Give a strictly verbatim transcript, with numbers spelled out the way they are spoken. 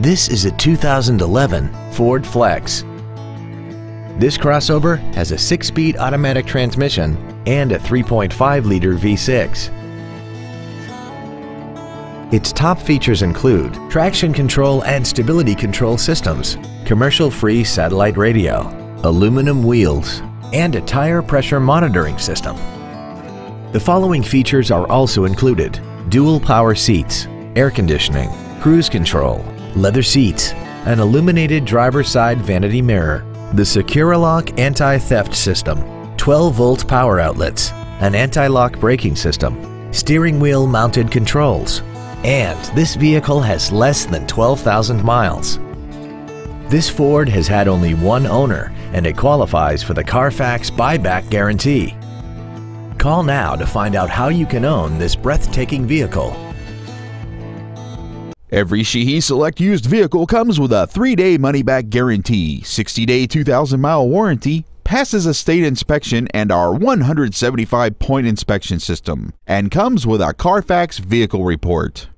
This is a two thousand eleven Ford Flex. This crossover has a six-speed automatic transmission and a three point five liter V six. Its top features include traction control and stability control systems, commercial-free satellite radio, aluminum wheels, and a tire pressure monitoring system. The following features are also included: dual power seats, air conditioning, cruise control, leather seats, an illuminated driver's side vanity mirror, the SecuriLock anti-theft system, twelve volt power outlets, an anti-lock braking system, steering wheel mounted controls, and this vehicle has less than twelve thousand miles. This Ford has had only one owner and it qualifies for the Carfax buyback guarantee. Call now to find out how you can own this breathtaking vehicle. Every Sheehy Select used vehicle comes with a three day money-back guarantee, sixty day two thousand mile warranty, passes a state inspection and our one hundred seventy-five point inspection system, and comes with a Carfax vehicle report.